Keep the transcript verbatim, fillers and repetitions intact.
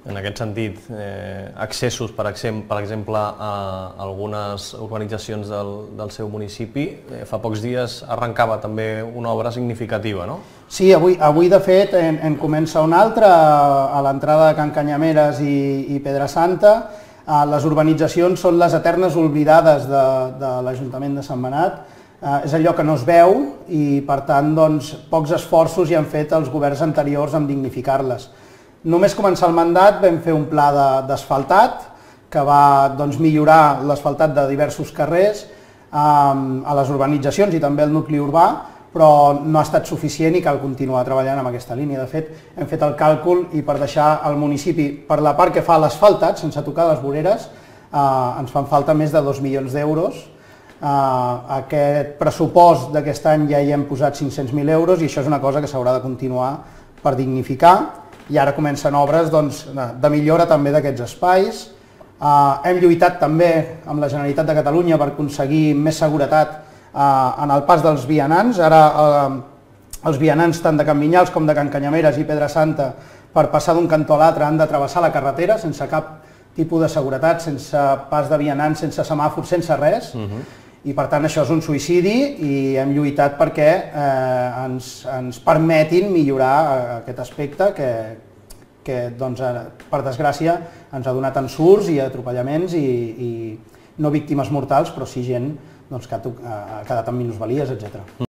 En aquest sentit, eh, accessos, per exemple, a algunes urbanitzacions del, del seu municipi, eh, fa pocs dies arrencava també una obra significativa, no? Sí, avui, avui de fet en, en comença una altra a l'entrada de Can Canyameres i, i Pedrasanta. Les urbanitzacions són les eternes oblidades de, de l'Ajuntament de Sentmenat. Eh, és allò que no es veu i, per tant, doncs, pocs esforços hi han fet els governs anteriors en dignificar-les. Només començar el mandat vam fer un pla d'asfaltat que va doncs, millorar l'asfaltat de diversos carrers eh, a les urbanitzacions i també al nucli urbà, però no ha estat suficient i cal continuar treballant en aquesta línia. De fet, hem fet el càlcul i per deixar el municipi, per la part que fa l'asfaltat, sense tocar les voreres, eh, ens fan falta més de dos milions d'euros. Uh, aquest pressupost d'aquest any ja hi hem posat cinc-cents mil euros i això és una cosa que s'haurà de continuar per dignificar i ara comencen obres doncs, de millora també d'aquests espais. Uh, hem lluitat també amb la Generalitat de Catalunya per aconseguir més seguretat uh, en el pas dels vianants. Ara uh, els vianants tant de Can Vinyals com de Can Canyameres i Pedrasanta per passar d'un cantó a l'altre han de travessar la carretera sense cap tipus de seguretat, sense pas de vianants, sense semàfors, sense res. Uh-huh. I per tant això és un suïcidi i hem lluitat perquè eh, ens, ens permetin millorar aquest aspecte que, que doncs, per desgràcia ens ha donat ensurts i atropellaments i, i no víctimes mortals, però sí gent doncs, que ha, ha quedat amb minusvalies, etcètera.